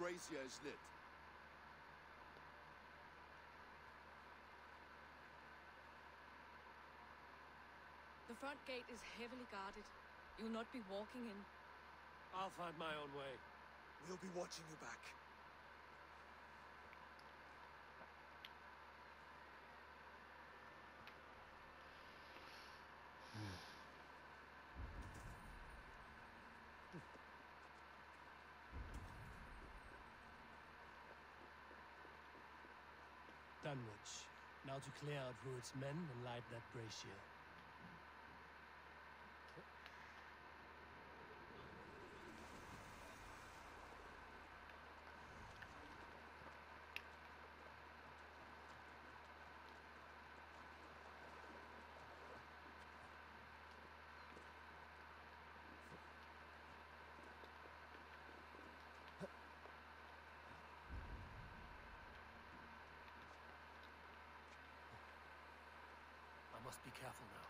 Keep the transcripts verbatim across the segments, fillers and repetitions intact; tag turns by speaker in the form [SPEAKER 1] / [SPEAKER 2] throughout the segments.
[SPEAKER 1] brazier is lit.
[SPEAKER 2] The front gate is heavily guarded. You'll not be walking in.
[SPEAKER 3] I'll find my own way.
[SPEAKER 1] We'll be watching you back.
[SPEAKER 3] Dunwich. Now to clear out Rued's men and light that brazier. I must be careful now.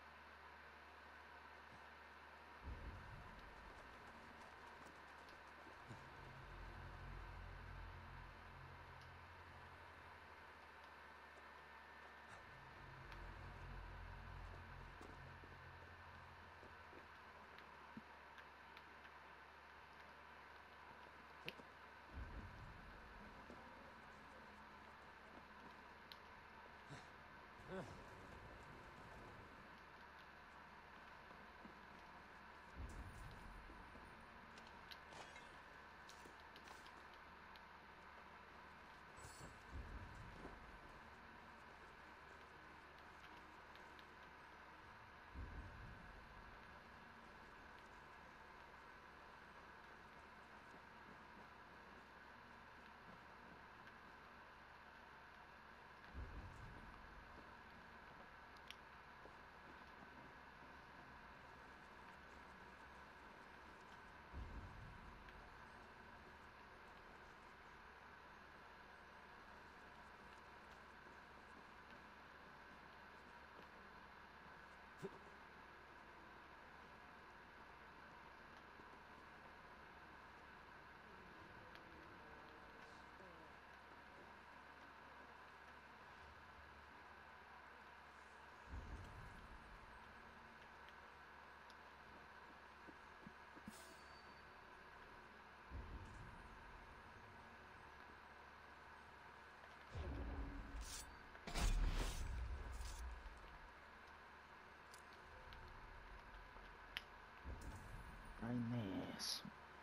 [SPEAKER 4] Very nice.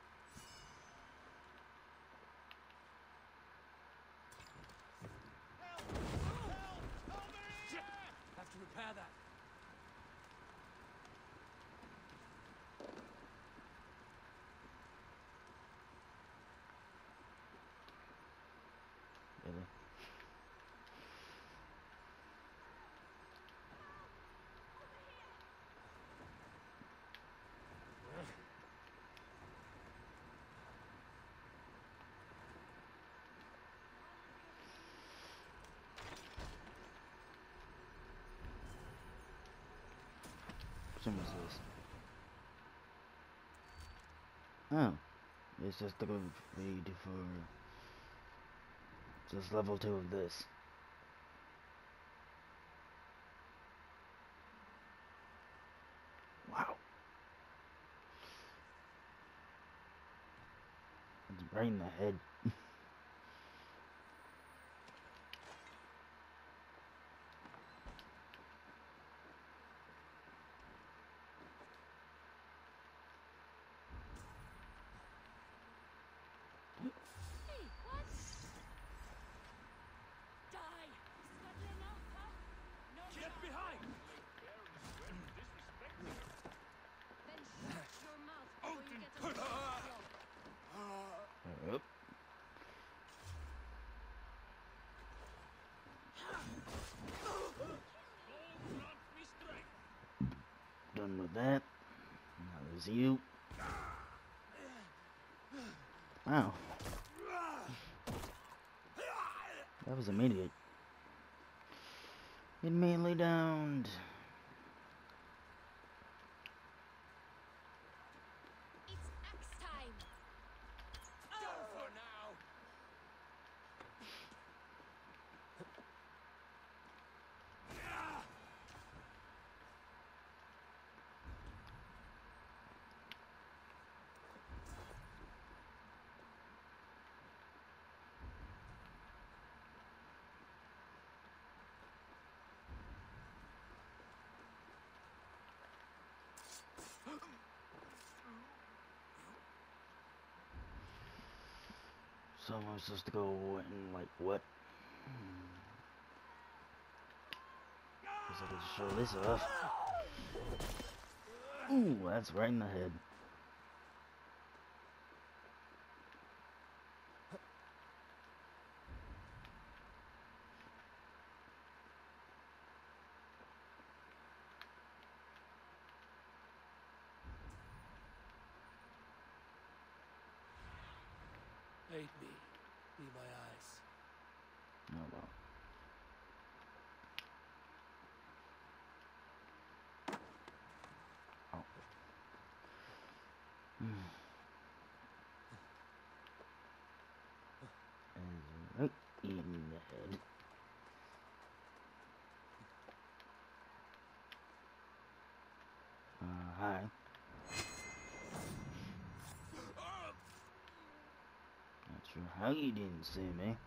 [SPEAKER 3] Have to repair that.
[SPEAKER 4] Really? Which one was this? Oh, it's just the feed for just level two of this. Wow. It's right in the head.
[SPEAKER 2] Hey, what? Die! Scuttling out, huh? No.
[SPEAKER 3] Get behind!
[SPEAKER 2] Then shut your mouth before you get a
[SPEAKER 1] put
[SPEAKER 2] little
[SPEAKER 1] her-
[SPEAKER 2] blow.
[SPEAKER 4] Yep. Done with that. Now there's you. Wow. That was immediate. Immediately downed.
[SPEAKER 2] It's axe time!
[SPEAKER 1] Go for now!
[SPEAKER 4] So I'm supposed to go and like what? Guess I could just show this off. Ooh, that's right in the head.
[SPEAKER 3] Aid me. Be my eyes.
[SPEAKER 4] Oh well. Oh. Hmm. And right in the head. Uh, hi. Not sure how you didn't see me.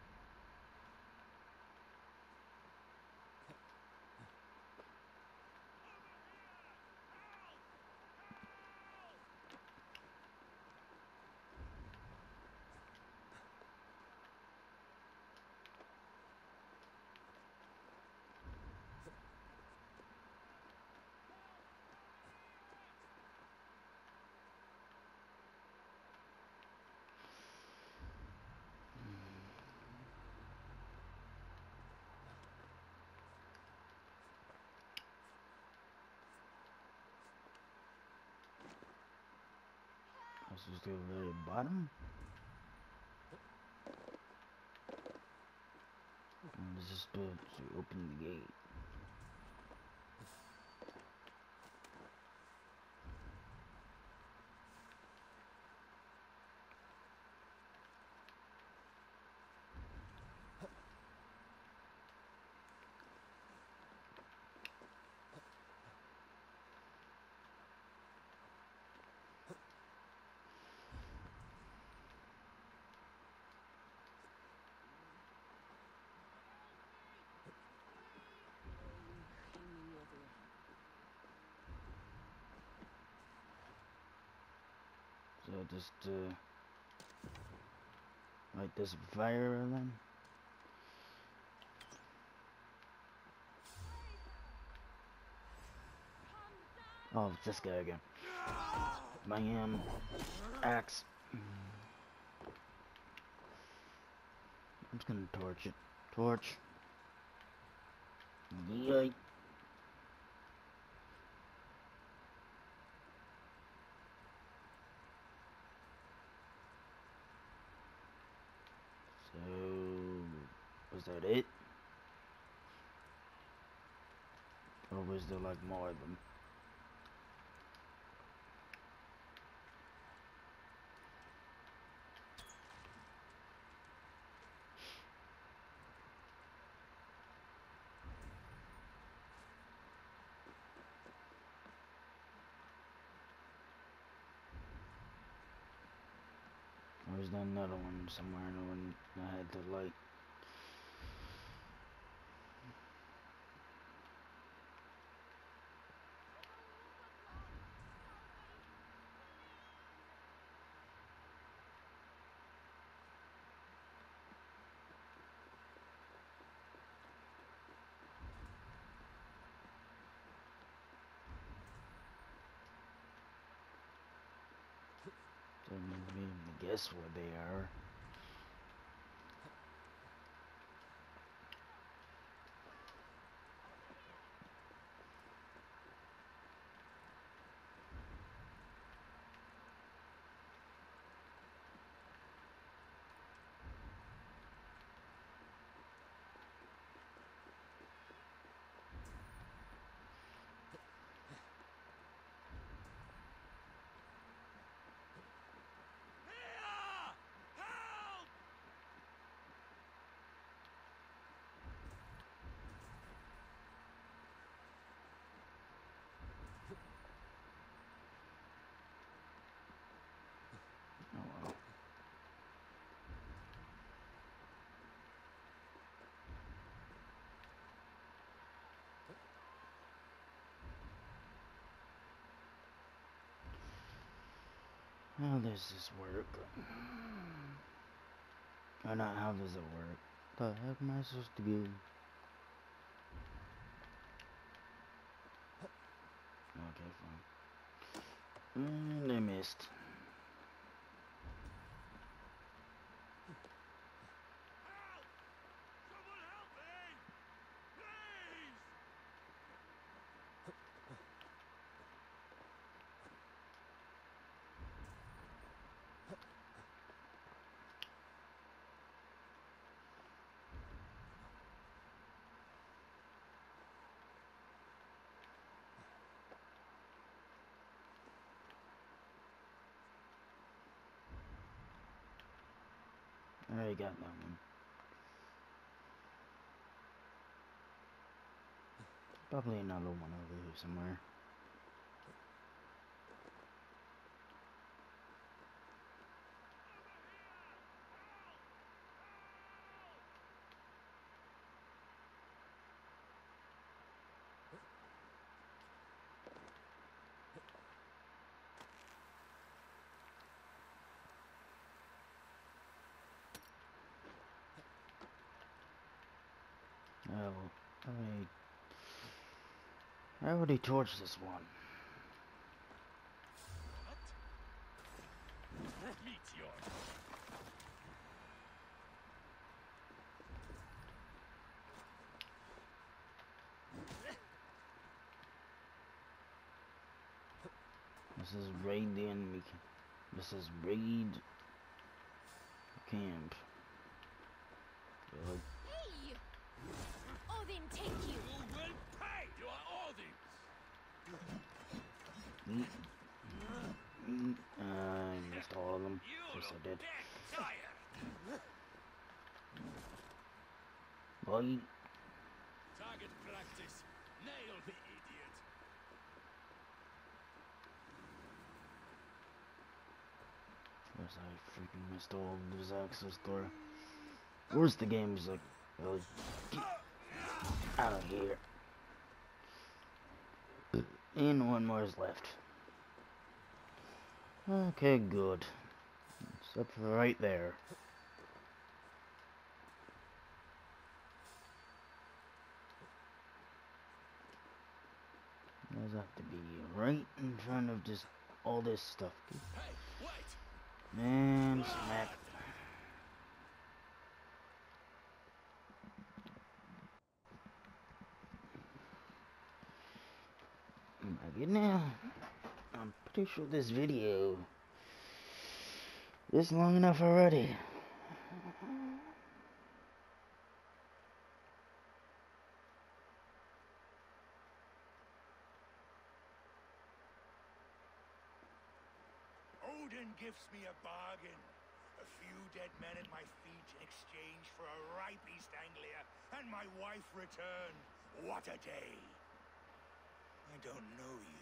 [SPEAKER 4] I was supposed to go to the bottom. And this is supposed to open the gate. So just uh, light this fire then. Oh, it's this guy again. Bam. Axe. I'm just gonna torch it. Torch. Yay. So, was that it? Or was there like more of them? Or is there another one somewhere in the one I had to light? Don't even guess what they are. Oh well. How does this work? Or not, how does it work? The heck am I supposed to do? Okay, fine. And I missed.
[SPEAKER 1] Help! Someone help me! Please!
[SPEAKER 4] I already got that one. Probably another one over here somewhere. Oh, I already, I already torched this one.
[SPEAKER 1] Meteor!
[SPEAKER 4] This is raid the enemy. This is raid camp. Good.
[SPEAKER 5] Hey! Odin, take you!
[SPEAKER 1] You will pay! You are Odin's!
[SPEAKER 4] Eat. Eat. Uh, I missed all of them.
[SPEAKER 1] You
[SPEAKER 4] Yes,
[SPEAKER 1] look
[SPEAKER 4] I did.
[SPEAKER 1] dead tired!
[SPEAKER 4] Bye.
[SPEAKER 1] Target practice. Nail the idiot.
[SPEAKER 4] Yes, I freaking missed all of this access door. Where's the game's like, oh, get out of here. And one more is left. Okay, good. It's up right there. Does have to be right in front of just all this stuff.
[SPEAKER 1] Hey, wait!
[SPEAKER 4] Man, smack. Like it now. I'm pretty sure this video is long enough already.
[SPEAKER 6] Odin gives me a bargain. A few dead men at my feet in exchange for a ripe East Anglia and my wife returned. What a day. I don't know you.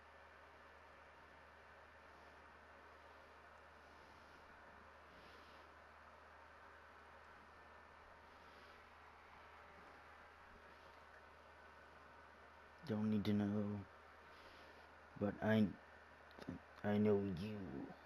[SPEAKER 4] Don't need to know. But I I know you.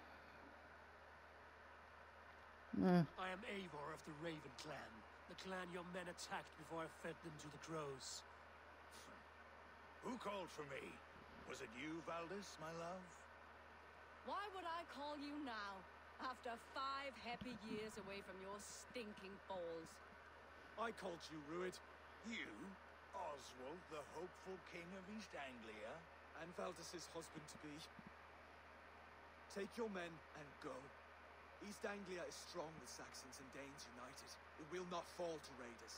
[SPEAKER 4] Eh,
[SPEAKER 3] I am Eivor of the Raven Clan, the clan your men attacked before I fed them to the crows.
[SPEAKER 6] Who called for me? Was it you, Valdis, my love?
[SPEAKER 2] Why would I call you now, after five happy years away from your stinking balls?
[SPEAKER 1] I called you, Rued.
[SPEAKER 6] You? Oswald, the hopeful king of East Anglia?
[SPEAKER 1] And Valdis's husband-to-be. Take your men and go. East Anglia is strong with Saxons and Danes united. It will not fall to raiders.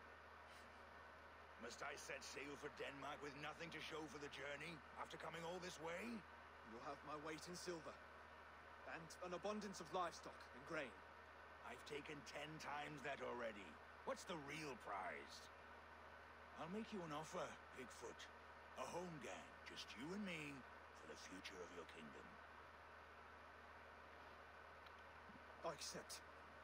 [SPEAKER 6] Must I set sail for Denmark with nothing to show for the journey, after coming all this way?
[SPEAKER 1] You'll have my weight in silver. And an abundance of livestock and grain.
[SPEAKER 6] I've taken ten times that already. What's the real prize? I'll make you an offer, Bigfoot. A home gang, just you and me, for the future of your kingdom.
[SPEAKER 1] I accept.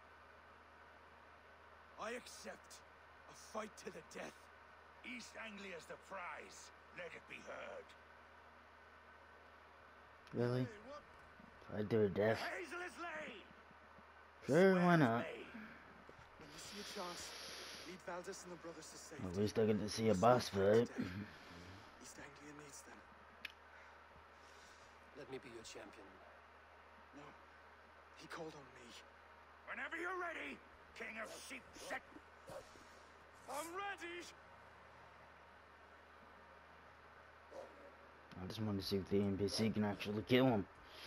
[SPEAKER 1] I accept. A fight to the death.
[SPEAKER 6] East Anglia's the prize. Let it be heard.
[SPEAKER 4] really?
[SPEAKER 1] Hey, what?
[SPEAKER 4] Fight to the death?
[SPEAKER 6] Hazel is laid!
[SPEAKER 4] Sure,
[SPEAKER 6] Swear
[SPEAKER 4] why
[SPEAKER 6] his
[SPEAKER 4] not?
[SPEAKER 6] name.
[SPEAKER 1] see a chance, lead Valdis and the brothers to safety.
[SPEAKER 4] At least I get to see a boss fight.
[SPEAKER 1] East Anglia needs them.
[SPEAKER 3] Let me be your champion.
[SPEAKER 1] No, he called on me.
[SPEAKER 6] Whenever you're ready, King of Sheep Set.
[SPEAKER 1] I'm ready!
[SPEAKER 4] I just want to see if the N P C can actually kill him.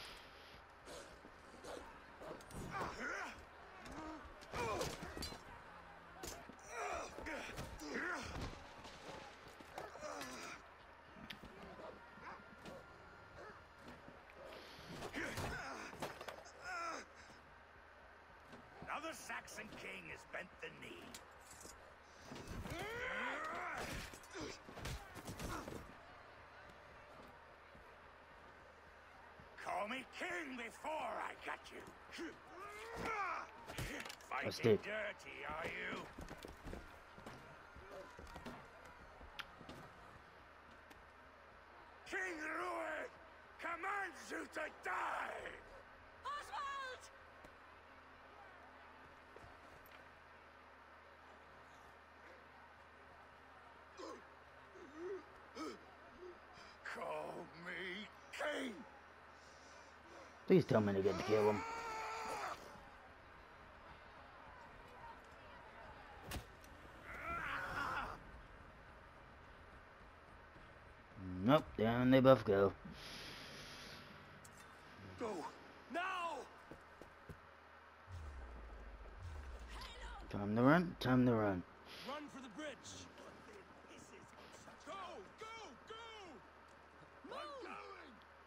[SPEAKER 6] Now the Saxon king has bent the knee. Call me king before I got you. Fighting
[SPEAKER 4] stick.
[SPEAKER 6] dirty, are you? King Rued commands you to die!
[SPEAKER 2] Oswald!
[SPEAKER 6] Call me king!
[SPEAKER 4] Please tell me to get to kill him. Nope, down they both go.
[SPEAKER 1] Go! Now!
[SPEAKER 4] Time to run, time to run.
[SPEAKER 3] Run for the bridge!
[SPEAKER 1] Go! Go! Go!
[SPEAKER 2] Move!
[SPEAKER 1] I'm going!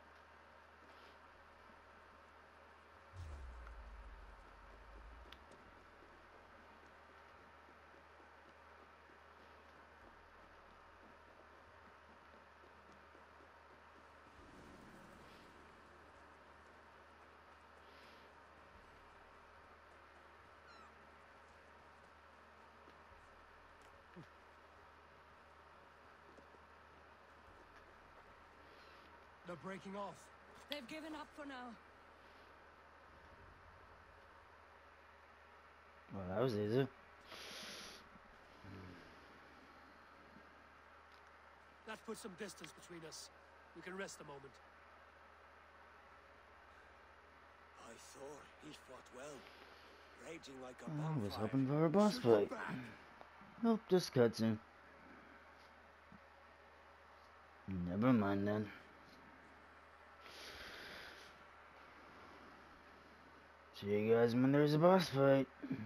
[SPEAKER 3] They're breaking off.
[SPEAKER 2] They've given up for now.
[SPEAKER 4] Well, that was easy.
[SPEAKER 3] That puts some distance between us. We can rest a moment.
[SPEAKER 7] I thought he fought well, raging like a
[SPEAKER 4] I was
[SPEAKER 7] bonfire.
[SPEAKER 4] hoping for a boss
[SPEAKER 1] Should go
[SPEAKER 4] fight.
[SPEAKER 1] back.
[SPEAKER 4] Nope, just cutscene. Never mind then. See you guys when there's a boss fight.